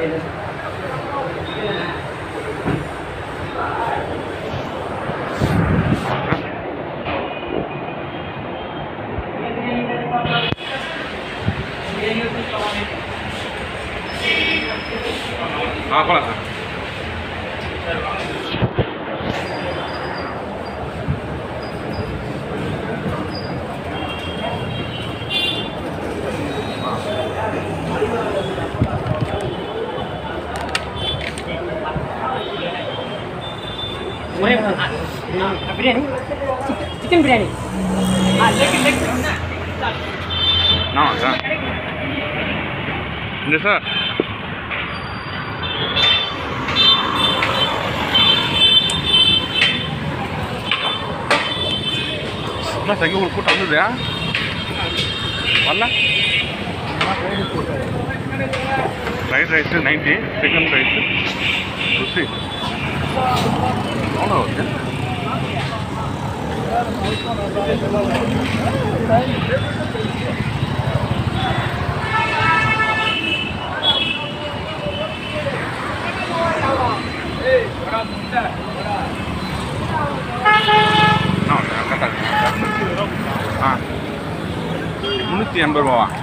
हाँ खोला sir biryani chicken biryani ना सर जी सर संगे उड़कूट अंदर वाला फ्राइड राइस 90 चिकन राइस रुचि हाँ 380 ரூபாவா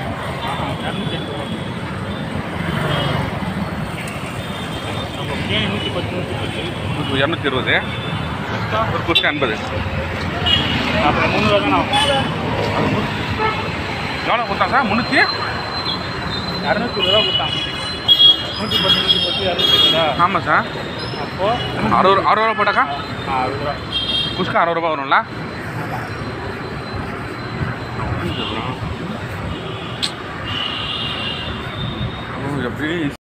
बिरयानी 220 ஒரு குஸ்கா 80 அப்புறம் 300 தானா எவ்வளோ கொடுத்தாங்க சார் 300 200 ரூபா கொடுத்தாங்க 110 210 ஆமாம் சார் அப்போ 60 ரூபா போட்டாக்கா 60 ரூபா குஸ்கா 60 ரூபா வரும்ல எப்படி